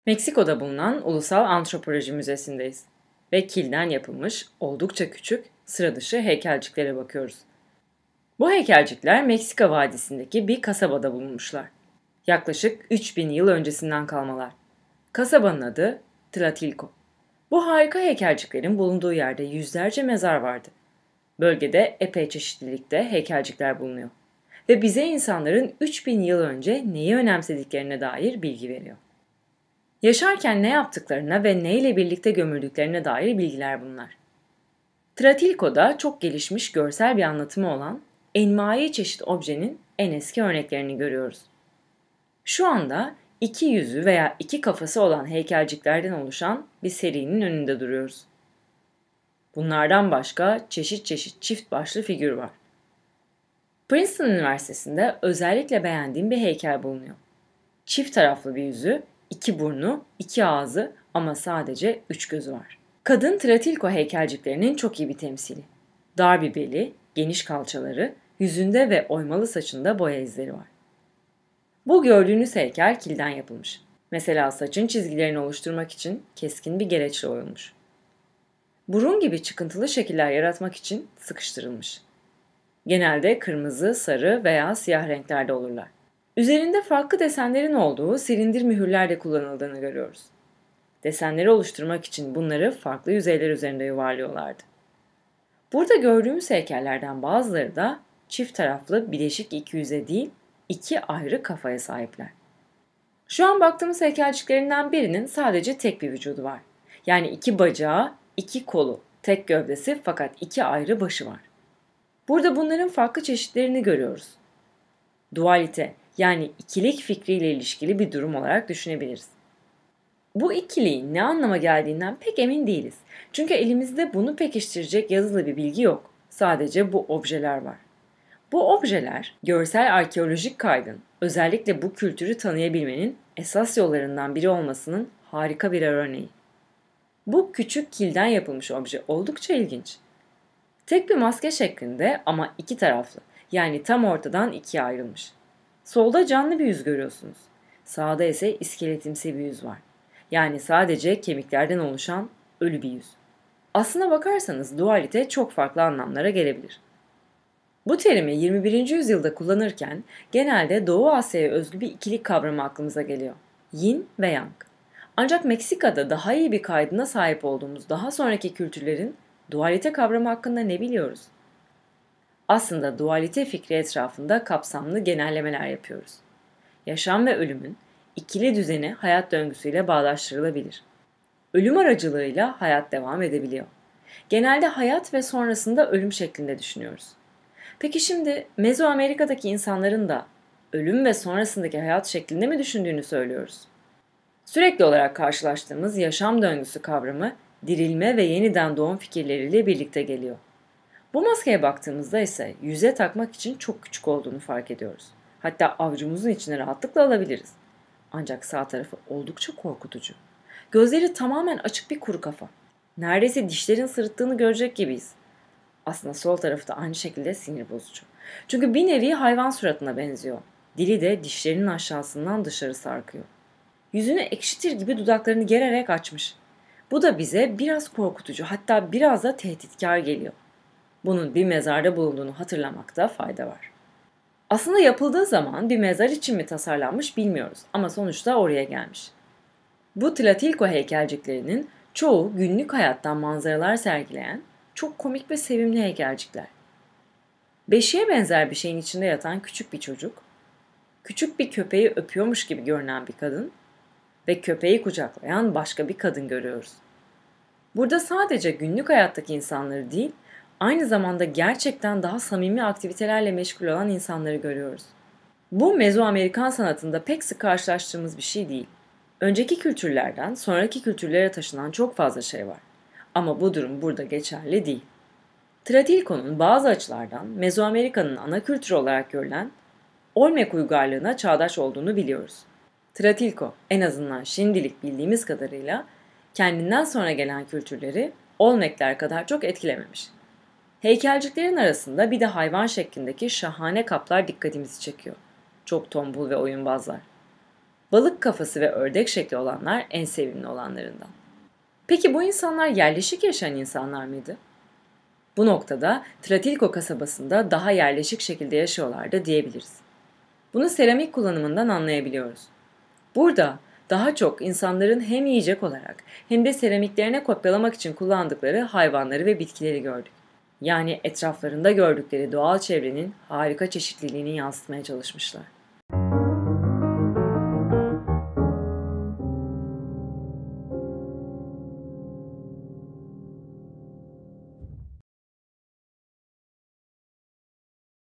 Meksiko'da bulunan Ulusal Antropoloji Müzesi'ndeyiz ve kilden yapılmış oldukça küçük, sıra dışı heykelciklere bakıyoruz. Bu heykelcikler Meksika Vadisi'ndeki bir kasabada bulunmuşlar. Yaklaşık 3000 yıl öncesinden kalmalar. Kasabanın adı Tlatilco. Bu harika heykelciklerin bulunduğu yerde yüzlerce mezar vardı. Bölgede epey çeşitlilikte heykelcikler bulunuyor ve bize insanların 3000 yıl önce neyi önemsediklerine dair bilgi veriyor. Yaşarken ne yaptıklarına ve neyle birlikte gömüldüklerine dair bilgiler bunlar. Tlatilco'da çok gelişmiş görsel bir anlatımı olan envai çeşit objenin en eski örneklerini görüyoruz. Şu anda iki yüzü veya iki kafası olan heykelciklerden oluşan bir serinin önünde duruyoruz. Bunlardan başka çeşit çeşit çift başlı figür var. Princeton Üniversitesi'nde özellikle beğendiğim bir heykel bulunuyor. Çift taraflı bir yüzü, iki burnu, iki ağzı ama sadece 3 gözü var. Kadın Tlatilco heykelciklerinin çok iyi bir temsili. Dar bir beli, geniş kalçaları, yüzünde ve oymalı saçında boya izleri var. Bu gördüğünüz heykel kilden yapılmış. Mesela saçın çizgilerini oluşturmak için keskin bir gereçle oyulmuş. Burun gibi çıkıntılı şekiller yaratmak için sıkıştırılmış. Genelde kırmızı, sarı veya siyah renklerde olurlar. Üzerinde farklı desenlerin olduğu silindir mühürlerle kullanıldığını görüyoruz. Desenleri oluşturmak için bunları farklı yüzeyler üzerinde yuvarlıyorlardı. Burada gördüğümüz heykellerden bazıları da çift taraflı bileşik iki yüze değil, iki ayrı kafaya sahipler. Şu an baktığımız heykelciklerinden birinin sadece tek bir vücudu var. Yani iki bacağı, iki kolu, tek gövdesi fakat iki ayrı başı var. Burada bunların farklı çeşitlerini görüyoruz. Dualite yani ikilik fikriyle ilişkili bir durum olarak düşünebiliriz. Bu ikiliğin ne anlama geldiğinden pek emin değiliz. Çünkü elimizde bunu pekiştirecek yazılı bir bilgi yok. Sadece bu objeler var. Bu objeler görsel arkeolojik kaydın, özellikle bu kültürü tanıyabilmenin esas yollarından biri olmasının harika bir örneği. Bu küçük kilden yapılmış obje oldukça ilginç. Tek bir maske şeklinde ama iki taraflı, yani tam ortadan ikiye ayrılmış. Solda canlı bir yüz görüyorsunuz. Sağda ise iskeletimsi bir yüz var. Yani sadece kemiklerden oluşan ölü bir yüz. Aslına bakarsanız dualite çok farklı anlamlara gelebilir. Bu terimi 21. yüzyılda kullanırken genelde Doğu Asya'ya özgü bir ikilik kavramı aklımıza geliyor. Yin ve Yang. Ancak Meksika'da daha iyi bir kaydına sahip olduğumuz daha sonraki kültürlerin dualite kavramı hakkında ne biliyoruz? Aslında dualite fikri etrafında kapsamlı genellemeler yapıyoruz. Yaşam ve ölümün ikili düzeni hayat döngüsüyle bağdaştırılabilir. Ölüm aracılığıyla hayat devam edebiliyor. Genelde hayat ve sonrasında ölüm şeklinde düşünüyoruz. Peki şimdi Mezoamerika'daki insanların da ölüm ve sonrasındaki hayat şeklinde mi düşündüğünü söylüyoruz? Sürekli olarak karşılaştığımız yaşam döngüsü kavramı dirilme ve yeniden doğum fikirleriyle birlikte geliyor. Bu maskeye baktığımızda ise yüze takmak için çok küçük olduğunu fark ediyoruz. Hatta avucumuzun içine rahatlıkla alabiliriz. Ancak sağ tarafı oldukça korkutucu. Gözleri tamamen açık bir kuru kafa. Neredeyse dişlerin sırıttığını görecek gibiyiz. Aslında sol tarafı da aynı şekilde sinir bozucu. Çünkü bir nevi hayvan suratına benziyor. Dili de dişlerinin aşağısından dışarı sarkıyor. Yüzünü ekşitir gibi dudaklarını gererek açmış. Bu da bize biraz korkutucu, hatta biraz da tehditkar geliyor. Bunun bir mezarda bulunduğunu hatırlamakta fayda var. Aslında yapıldığı zaman bir mezar için mi tasarlanmış bilmiyoruz ama sonuçta oraya gelmiş. Bu Tlatilco heykelciklerinin çoğu günlük hayattan manzaralar sergileyen çok komik ve sevimli heykelcikler. Beşiğe benzer bir şeyin içinde yatan küçük bir çocuk, küçük bir köpeği öpüyormuş gibi görünen bir kadın ve köpeği kucaklayan başka bir kadın görüyoruz. Burada sadece günlük hayattaki insanları değil, aynı zamanda gerçekten daha samimi aktivitelerle meşgul olan insanları görüyoruz. Bu Mezoamerikan sanatında pek sık karşılaştığımız bir şey değil. Önceki kültürlerden sonraki kültürlere taşınan çok fazla şey var. Ama bu durum burada geçerli değil. Tlatilco'nun bazı açılardan Mezoamerika'nın ana kültürü olarak görülen Olmec uygarlığına çağdaş olduğunu biliyoruz. Tlatilco, en azından şimdilik bildiğimiz kadarıyla kendinden sonra gelen kültürleri Olmec'ler kadar çok etkilememiş. Heykelciklerin arasında bir de hayvan şeklindeki şahane kaplar dikkatimizi çekiyor. Çok tombul ve oyunbazlar. Balık kafası ve ördek şekli olanlar en sevimli olanlarından. Peki bu insanlar yerleşik yaşayan insanlar mıydı? Bu noktada Tratilco kasabasında daha yerleşik şekilde yaşıyorlardı diyebiliriz. Bunu seramik kullanımından anlayabiliyoruz. Burada daha çok insanların hem yiyecek olarak hem de seramiklerine kopyalamak için kullandıkları hayvanları ve bitkileri gördük. Yani etraflarında gördükleri doğal çevrenin harika çeşitliliğini yansıtmaya çalışmışlar.